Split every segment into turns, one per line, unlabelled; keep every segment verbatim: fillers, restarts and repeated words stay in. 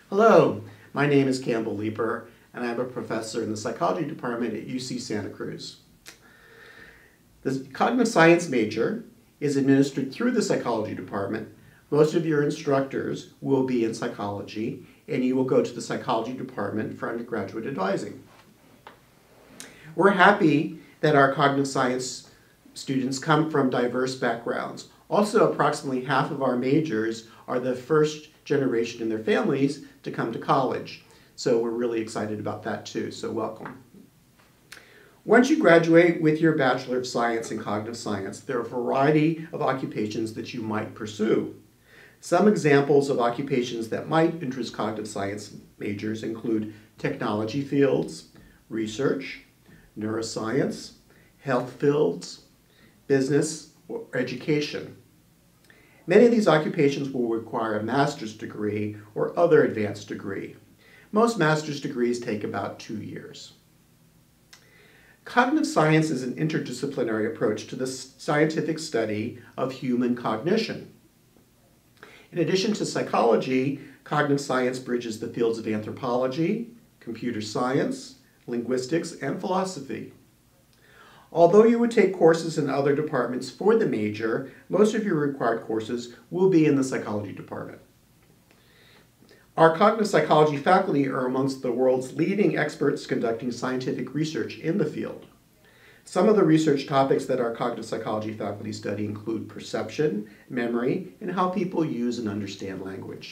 Hello, my name is Campbell Leeper, and I'm a professor in the psychology department at U C Santa Cruz. The cognitive science major is administered through the psychology department. Most of your instructors will be in psychology, and you will go to the psychology department for undergraduate advising. We're happy that our cognitive science students come from diverse backgrounds. Also, approximately half of our majors are the first generation in their families to come to college. So we're really excited about that too, so welcome. Once you graduate with your Bachelor of Science in Cognitive Science, there are a variety of occupations that you might pursue. Some examples of occupations that might interest cognitive science majors include technology fields, research, neuroscience, health fields, business, or education. Many of these occupations will require a master's degree or other advanced degree. Most master's degrees take about two years. Cognitive science is an interdisciplinary approach to the scientific study of human cognition. In addition to psychology, cognitive science bridges the fields of anthropology, computer science, linguistics, and philosophy. Although you would take courses in other departments for the major, most of your required courses will be in the psychology department. Our cognitive psychology faculty are amongst the world's leading experts conducting scientific research in the field. Some of the research topics that our cognitive psychology faculty study include perception, memory, and how people use and understand language.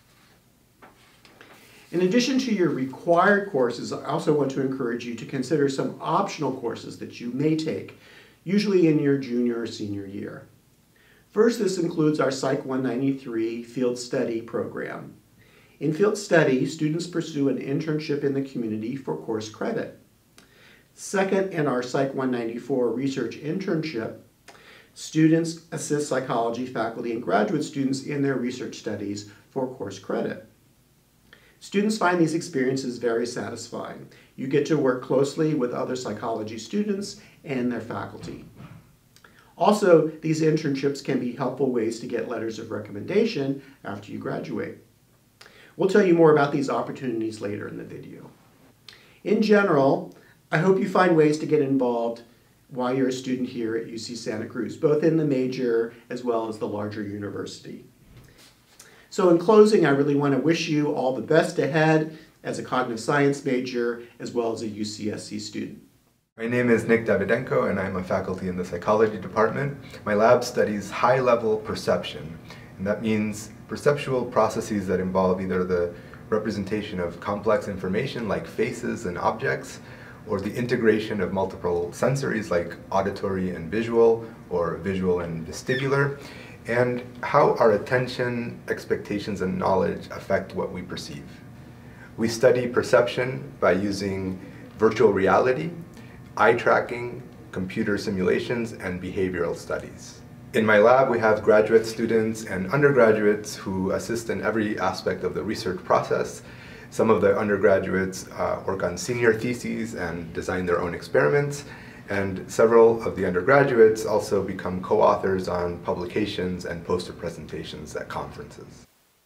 In addition to your required courses, I also want to encourage you to consider some optional courses that you may take, usually in your junior or senior year. First, this includes our Psych one ninety-three Field Study program. In Field Study, students pursue an internship in the community for course credit. Second, in our Psych one ninety-four Research Internship, students assist psychology faculty and graduate students in their research studies for course credit. Students find these experiences very satisfying. You get to work closely with other psychology students and their faculty. Also, these internships can be helpful ways to get letters of recommendation after you graduate. We'll tell you more about these opportunities later in the video. In general, I hope you find ways to get involved while you're a student here at U C Santa Cruz, both in the major as well as the larger university. So in closing, I really want to wish you all the best ahead as a cognitive science major as well as a U C S C student.
My name is Nick Davidenko and I'm a faculty in the psychology department. My lab studies high-level perception, and that means perceptual processes that involve either the representation of complex information like faces and objects, or the integration of multiple sensories like auditory and visual, or visual and vestibular, and how our attention, expectations, and knowledge affect what we perceive. We study perception by using virtual reality, eye tracking, computer simulations, and behavioral studies. In my lab, we have graduate students and undergraduates who assist in every aspect of the research process. Some of the undergraduates uh, work on senior theses and design their own experiments, and several of the undergraduates also become co-authors on publications and poster presentations at conferences.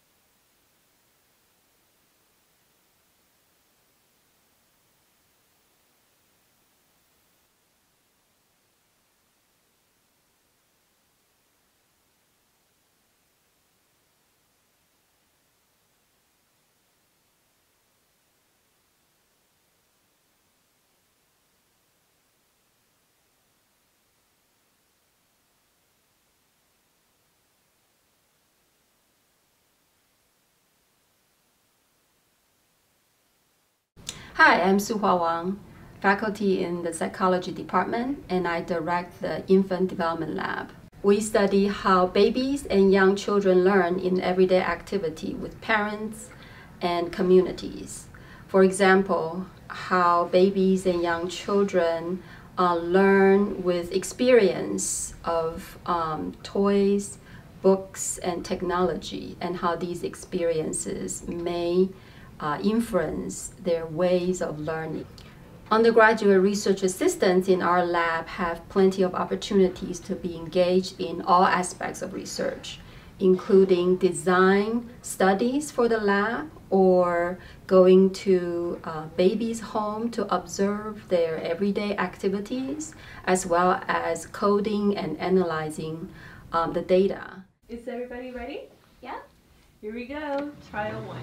Hi, I'm Su-Hua Wang, faculty in the psychology department, and I direct the infant development lab. We study how babies and young children learn in everyday activity with parents and communities. For example, how babies and young children uh, learn with experience of um, toys, books, and technology, and how these experiences may Uh, influence their ways of learning. Undergraduate research assistants in our lab have plenty of opportunities to be engaged in all aspects of research, including design studies for the lab or going to uh, babies' home to observe their everyday activities, as well as coding and analyzing um, the data.
Is everybody ready?
Yeah.
Here we go. Trial one.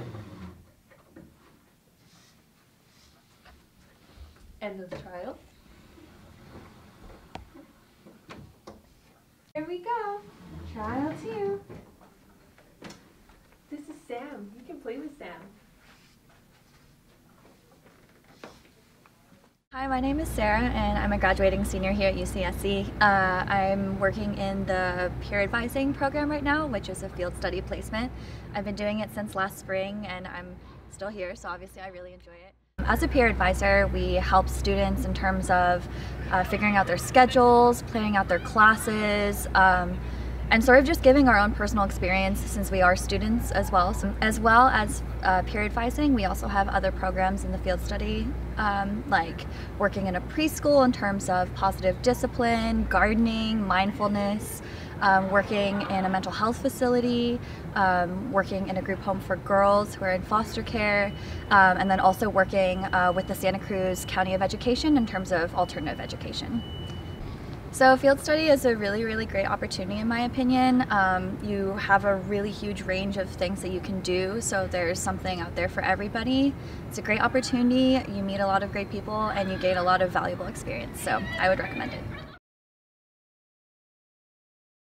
End of the trial. Here we go. Trial two. This is Sam. You can play with Sam.
Hi, my name is Sarah and I'm a graduating senior here at U C S C. Uh, I'm working in the peer advising program right now, which is a field study placement. I've been doing it since last spring and I'm still here, so obviously I really enjoy it. As a peer advisor, we help students in terms of uh, figuring out their schedules, planning out their classes, um, and sort of just giving our own personal experience since we are students as well. So, as well as uh, peer advising, we also have other programs in the field study, um, like working in a preschool in terms of positive discipline, gardening, mindfulness, um, working in a mental health facility, um, working in a group home for girls who are in foster care, um, and then also working uh, with the Santa Cruz County of Education in terms of alternative education. So field study is a really, really great opportunity in my opinion. Um, you have a really huge range of things that you can do, so there's something out there for everybody. It's a great opportunity, you meet a lot of great people, and you gain a lot of valuable experience, so I would recommend it.